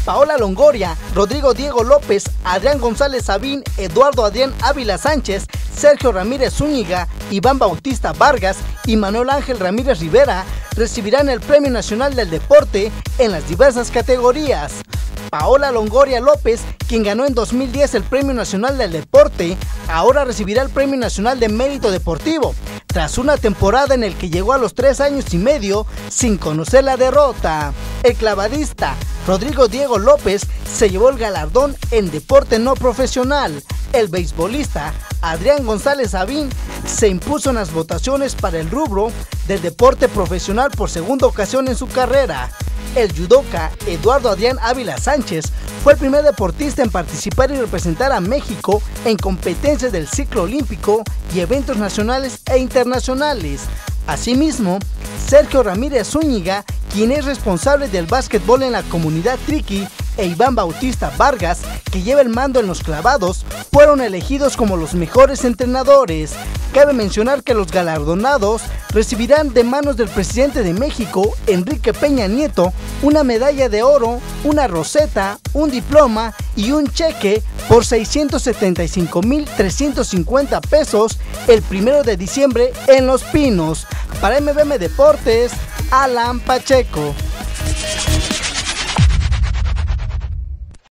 Paola Longoria, Rodrigo Diego López, Adrián González Sabín, Eduardo Adrián Ávila Sánchez, Sergio Ramírez Zúñiga, Iván Bautista Vargas y Manuel Ángel Ramírez Rivera recibirán el Premio Nacional del Deporte en las diversas categorías. Paola Longoria López, quien ganó en 2010 el Premio Nacional del Deporte, ahora recibirá el Premio Nacional de Mérito Deportivo, tras una temporada en el que llegó a los 3 años y medio sin conocer la derrota. El clavadista Rodrigo Diego López se llevó el galardón en deporte no profesional. El beisbolista Adrián González Sabín se impuso en las votaciones para el rubro del deporte profesional por segunda ocasión en su carrera. El judoka Eduardo Adrián Ávila Sánchez fue el primer deportista en participar y representar a México en competencias del ciclo olímpico y eventos nacionales e internacionales. Asimismo, Sergio Ramírez Zúñiga, quien es responsable del básquetbol en la comunidad triqui, e Iván Bautista Vargas, que lleva el mando en los clavados, fueron elegidos como los mejores entrenadores. Cabe mencionar que los galardonados recibirán de manos del presidente de México, Enrique Peña Nieto, una medalla de oro, una roseta, un diploma y un cheque por 675,350 pesos el 1 de diciembre en Los Pinos. Para MBM Deportes, Alan Pacheco.